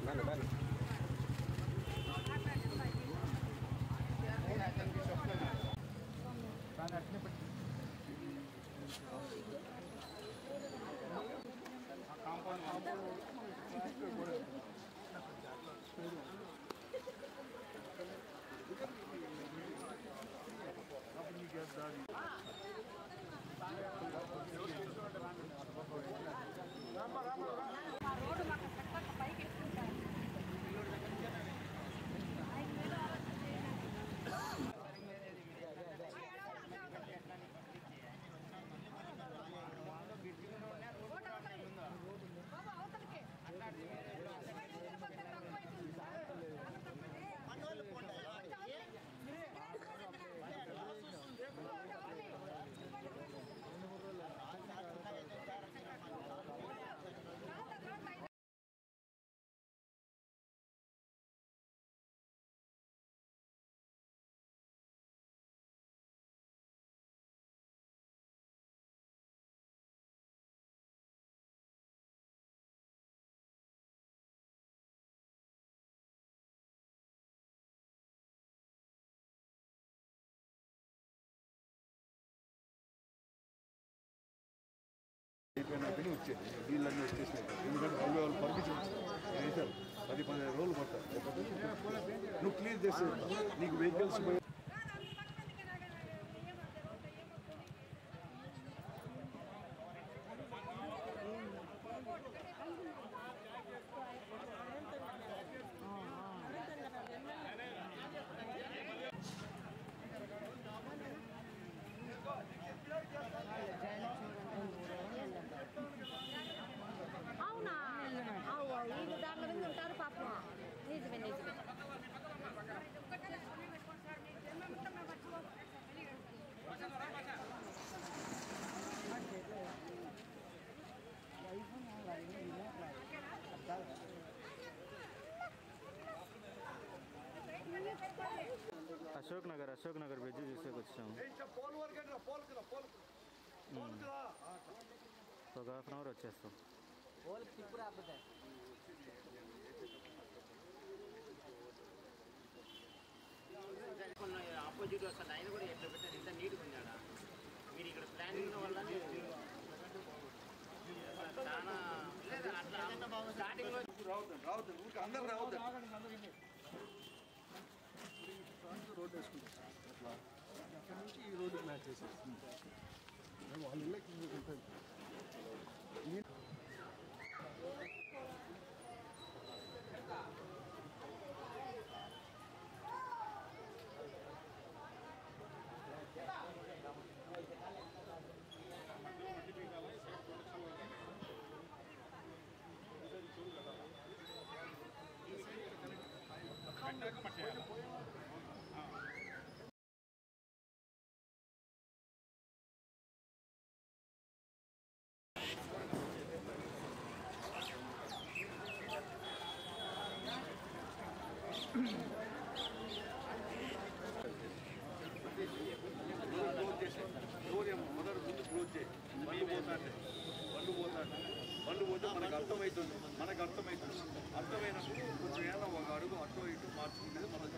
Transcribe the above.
వచ్చేది నీళ్ళన్నీ వచ్చేసినాయి. ఎందుకంటే వాళ్ళు పంపించారు 10-15 రోజులు పడతాయి. నువ్వు క్లియర్ చేస్తే నీకు వెహికల్స్ అవునా వీళ్ళు దాంట్లో మీద ఉంటారు పాపం. నిజమే నిజమే. అశోక్ నగర్ బ్రిడ్జ్ చూసేకి వచ్చాము. ఒక హాఫ్ అన్ అవర్ వచ్చేస్తాం. ఆపోజిట్ వస్తుంది. ఆయన కూడా ఎట్లా పెట్టారు, ఇంత నీట్గా ఉన్నాడా? మీరు ఇక్కడ ప్లానింగ్ వల్ల చాలా లేదా అట్లా స్టార్టింగ్ లో రావద్దు అందరూ రావద్దు. రోడ్ వేసుకుంటాం అట్లా అక్కడ నుంచి ఈ రోడ్డు మ్యాచ్ చేసేస్తాం. వాళ్ళ ఇళ్ళకి ఉంటుంది. మొదటి ముందు క్లోజ్ చేయి. బండ్లు పోతే మనకు అర్థమవుతుంది. అర్థమైనప్పుడు కొంచెం ఏదైనా ఒక అడుగు అటు ఇటు మార్చుకునేది మనం